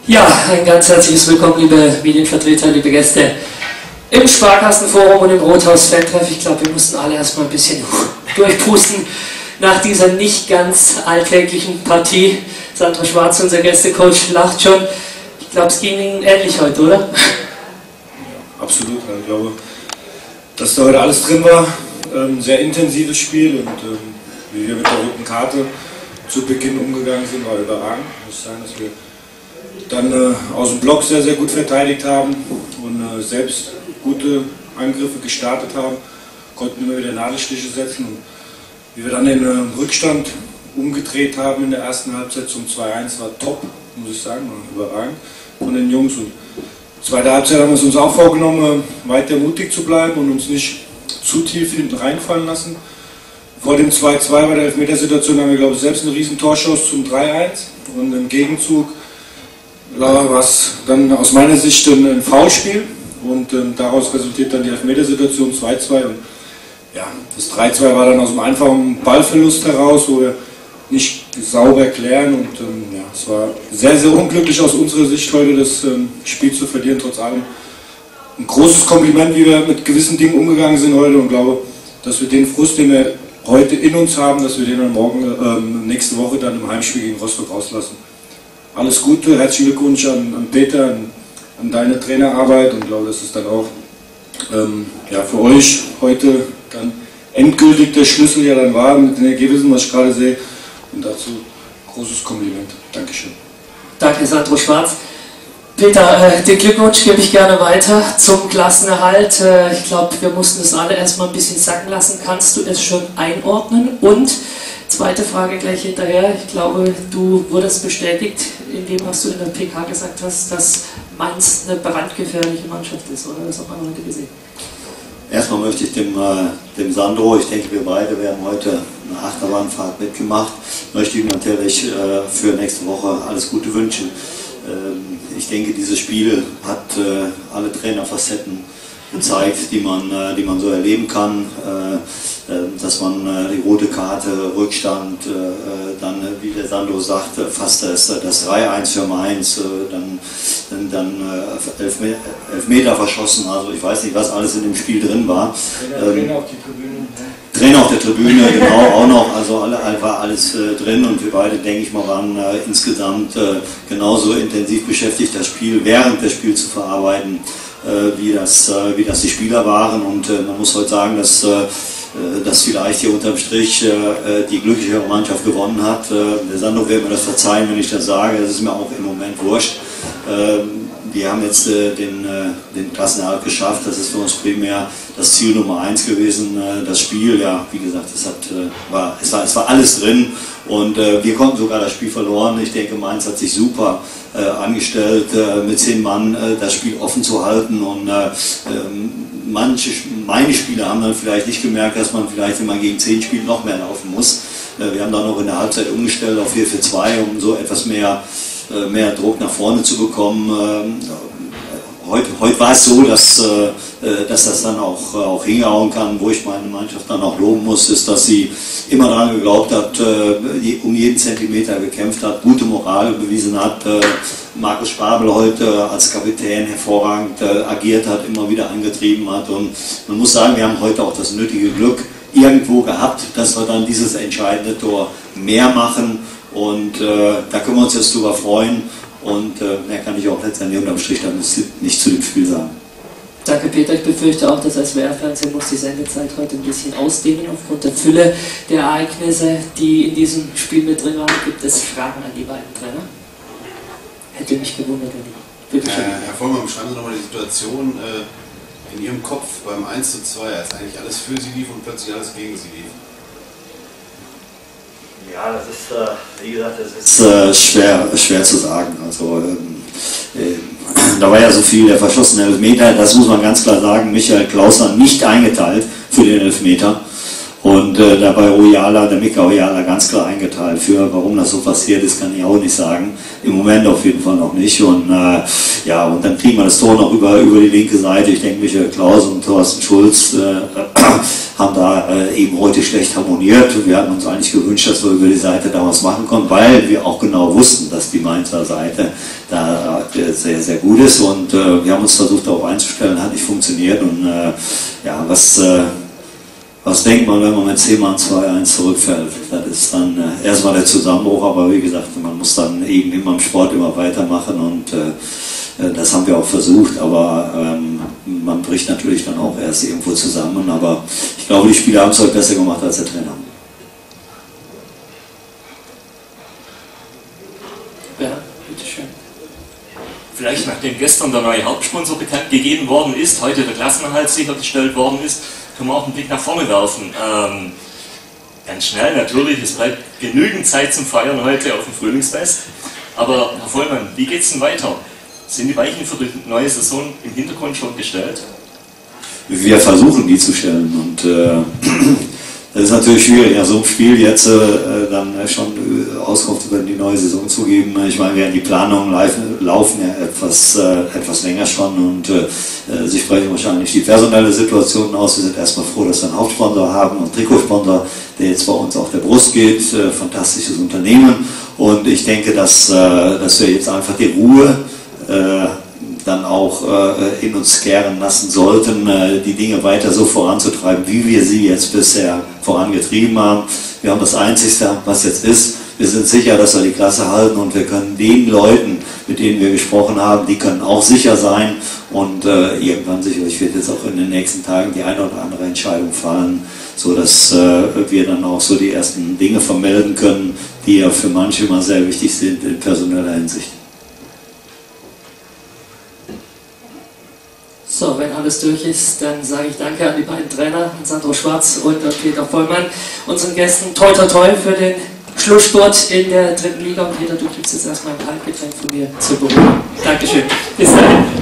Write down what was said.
Ja, ein ganz herzliches Willkommen, liebe Medienvertreter, liebe Gäste im Sparkassenforum und im Rothaus-Fan-Treff. Ich glaube, wir mussten alle erstmal ein bisschen durchpusten nach dieser nicht ganz alltäglichen Partie. Sandro Schwarz, unser Gästecoach, lacht schon. Ich glaube, es ging Ihnen ähnlich heute, oder? Ja, absolut. Ich glaube, dass da heute alles drin war. Ein sehr intensives Spiel und wie wir mit der roten Karte zu Beginn umgegangen sind, war überragend. Ich muss sagen, dass wir dann aus dem Block sehr, sehr gut verteidigt haben und selbst gute Angriffe gestartet haben, konnten immer wieder Nadelstiche setzen. Und wie wir dann den Rückstand umgedreht haben in der ersten Halbzeit zum 2-1, war top, muss ich sagen, war überragend von den Jungs. Und zweite Halbzeit haben wir es uns auch vorgenommen, weiter mutig zu bleiben und uns nicht zu tief hinten reinfallen lassen. Vor dem 2-2 bei der Elfmetersituation haben wir, glaube ich, selbst eine riesen Torschuss zum 3-1 und im Gegenzug war es dann aus meiner Sicht ein Foulspiel und daraus resultiert dann die Elfmetersituation 2-2 und ja, das 3-2 war dann aus einem einfachen Ballverlust heraus, wo wir nicht sauber klären und ja, es war sehr, sehr unglücklich aus unserer Sicht heute das Spiel zu verlieren, trotz allem ein großes Kompliment, wie wir mit gewissen Dingen umgegangen sind heute und glaube, dass wir den Frust, den wir heute in uns haben, dass wir den dann morgen, nächste Woche dann im Heimspiel gegen Rostock rauslassen. Alles Gute, herzlichen Glückwunsch an Peter, an deine Trainerarbeit und glaube, das ist dann auch ja, für euch heute dann endgültig der Schlüssel ja dann war mit den Ergebnissen, was ich gerade sehe und dazu großes Kompliment. Dankeschön. Danke, Sandro Schwarz. Peter, den Glückwunsch gebe ich gerne weiter zum Klassenerhalt. Ich glaube, wir mussten das alle erstmal ein bisschen sacken lassen. Kannst du es schon einordnen? Und zweite Frage gleich hinterher. Ich glaube, du wurdest bestätigt, indem was du in der PK gesagt hast, dass Mainz eine brandgefährliche Mannschaft ist. Oder das hat man heute gesehen. Erstmal möchte ich dem Sandro, ich denke, wir beide werden heute eine Achterbahnfahrt mitgemacht, möchte ihm natürlich für nächste Woche alles Gute wünschen. Ich denke, dieses Spiel hat alle Trainerfacetten gezeigt, die man so erleben kann, dass man die rote Karte, Rückstand, dann, wie der Sandro sagte, fast das 3-1 für Mainz, dann Elfmeter verschossen, also ich weiß nicht, was alles in dem Spiel drin war. Trainer auf die Tribüne. Trainer auf der Tribüne, genau, auch noch, also war alles drin und wir beide, denke ich mal, waren insgesamt genauso intensiv beschäftigt, das Spiel während des Spiels zu verarbeiten, wie das die Spieler waren und man muss heute sagen, dass vielleicht hier unterm Strich die glücklichere Mannschaft gewonnen hat. Der Sandro wird mir das verzeihen, wenn ich das sage, das ist mir auch im Moment wurscht. Wir haben jetzt den Klassenerhalt geschafft, das ist für uns primär das Ziel Nummer 1 gewesen. Das Spiel, ja, wie gesagt, es war alles drin und wir konnten sogar das Spiel verloren. Ich denke, Mainz hat sich super angestellt, mit 10 Mann das Spiel offen zu halten und meine Spieler haben dann vielleicht nicht gemerkt, dass man vielleicht, wenn man gegen 10 spielt, noch mehr laufen muss. Wir haben dann noch in der Halbzeit umgestellt auf 4-4-2, um so etwas mehr Druck nach vorne zu bekommen. Heute war es so, dass das dann auch hinhauen kann, wo ich meine Mannschaft dann auch loben muss, ist, dass sie immer daran geglaubt hat, um jeden Zentimeter gekämpft hat, gute Moral bewiesen hat. Markus Spabel heute als Kapitän hervorragend agiert hat, immer wieder angetrieben hat und man muss sagen, wir haben heute auch das nötige Glück irgendwo gehabt, dass wir dann dieses entscheidende Tor mehr machen und da können wir uns jetzt drüber freuen und mehr kann ich auch letztendlich unterm Strich dann nicht zu dem Spiel sagen. Danke Peter, ich befürchte auch, dass das SWR-Fernsehen muss die Sendezeit heute ein bisschen ausdehnen aufgrund der Fülle der Ereignisse, die in diesem Spiel mit drin waren. Gibt es Fragen an die beiden Trainer? Hätte mich gewundert, wenn nicht. Herr Vollmann, beschreiben Sie nochmal die Situation in Ihrem Kopf beim 1:2, als eigentlich alles für Sie lief und plötzlich alles gegen Sie lief. Ja, das ist, wie gesagt, das ist schwer zu sagen. Also, da war ja so viel der verschossene Elfmeter, das muss man ganz klar sagen, Michael Klausner nicht eingeteilt für den Elfmeter. Und dabei Oyala, der Mika Oyala, ganz klar eingeteilt. Für warum das so passiert ist, kann ich auch nicht sagen. Im Moment auf jeden Fall noch nicht. Und ja, und dann kriegen wir das Tor noch über die linke Seite. Ich denke, Michael Klaus und Thorsten Schulz haben da eben heute schlecht harmoniert. Wir hatten uns eigentlich gewünscht, dass wir über die Seite da was machen konnten, weil wir auch genau wussten, dass die Mainzer Seite da sehr, sehr gut ist. Und wir haben uns versucht, darauf einzustellen, hat nicht funktioniert. Und ja, was denkt man, wenn man mit 10 Mann 2-1 zurückfällt? Das ist dann erstmal der Zusammenbruch, aber wie gesagt, man muss dann eben immer im Sport immer weitermachen und das haben wir auch versucht, aber man bricht natürlich dann auch erst irgendwo zusammen, aber ich glaube, die Spieler haben es heute besser gemacht als der Trainer. Ja, bitteschön. Vielleicht nachdem gestern der neue Hauptsponsor bekannt gegeben worden ist, heute der Klassenerhalt sichergestellt worden ist, können wir auch einen Blick nach vorne werfen. Ganz schnell natürlich, es bleibt genügend Zeit zum Feiern heute auf dem Frühlingsfest. Aber Herr Vollmann, wie geht es denn weiter? Sind die Weichen für die neue Saison im Hintergrund schon gestellt? Wir versuchen die zu stellen und das ist natürlich schwierig, ja, so ein Spiel jetzt dann schon Auskunft über die neue Saison zu geben. Ich meine, während die Planungen laufen ja etwas länger schon und Sie sprechen wahrscheinlich die personelle Situation aus. Wir sind erstmal froh, dass wir einen Hauptsponsor haben und Trikotsponsor, der jetzt bei uns auf der Brust geht. Fantastisches Unternehmen und ich denke, dass wir jetzt einfach die Ruhe dann auch in uns kehren lassen sollten, die Dinge weiter so voranzutreiben, wie wir sie jetzt bisher vorangetrieben haben. Wir haben das Einzige, was jetzt ist. Wir sind sicher, dass wir die Klasse halten und wir können den Leuten, mit denen wir gesprochen haben, die können auch sicher sein und irgendwann sicherlich wird jetzt auch in den nächsten Tagen die eine oder andere Entscheidung fallen, sodass wir dann auch so die ersten Dinge vermelden können, die ja für manche immer sehr wichtig sind in personeller Hinsicht. So, wenn alles durch ist, dann sage ich danke an die beiden Trainer, an Sandro Schwarz und an Peter Vollmann, unseren Gästen toi toi toi für den Schlussspurt in der 3. Liga. Und Peter, du kriegst jetzt erstmal ein Kaltgetränk von mir zur Beruhigung. Dankeschön. Bis dahin.